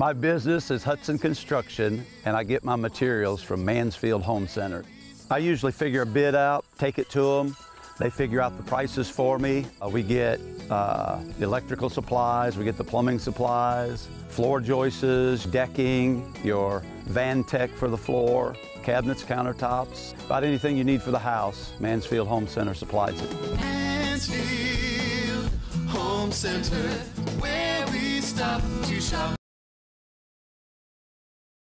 My business is Hutson Construction, and I get my materials from Mansfield Home Center. I usually figure a bid out, take it to them. They figure out the prices for me. We get the electrical supplies, we get the plumbing supplies, floor joists, decking, your van tech for the floor, cabinets, countertops, about anything you need for the house, Mansfield Home Center supplies it. Mansfield Home Center, where we stop to shop.